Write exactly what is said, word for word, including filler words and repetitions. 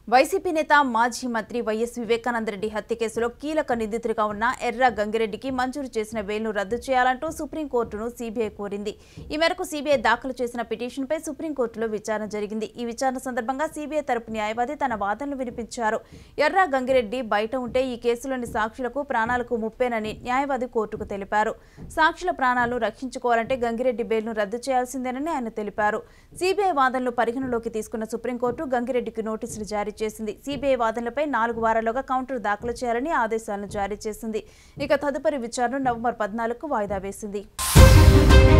YCP నేత మాజీ మంత్రి వైఎస్ వివేకానందరెడ్డి హత్య కేసులో కీలక నిందితుడిగా ఉన్న ఎర్ర గంగిరెడ్డికి మంజూరు చేసిన బెయిల్ను రద్దు చేయాలంటూ సుప్రీంకోర్టును సీబీఐ కోరింది. ఈ మేరకు సీబీఐ దాఖలు చేసిన పిటిషన్పై సుప్రీంకోర్టులో విచారణ జరిగింది. ఈ విచారణ సందర్భంగా సీబీఐ తరపు న్యాయవాది తన వాదనలు వినిపించారు. ఎర్ర గంగిరెడ్డి బయట ఉంటే ఈ కేసులోని సాక్షులకు ప్రాణాలకు ముప్పేనని న్యాయవాది కోర్టుకు తెలిపారు. సాక్షుల ప్రాణాలను రక్షించుకోవాలంటే గంగిరెడ్డి బెయిల్ను రద్దు చేయాల్సిందేనని ఆయన తెలిపారు. సీబీఐ వాదనలు పరిగణలోకి తీసుకున్న సుప్రీంకోర్టు గంగిరెడ్డికి నోటీసులు జారీ చేసింది. సీబీఐ వాదనలపై నాలుగు వారాల్లోగా కౌంటర్ దాఖలు చేయాలని ఆదేశాలను జారీ చేసింది. ఇక తదుపరి విచారణ నవంబర్ పద్నాలుగుకు వాయిదా వేసింది.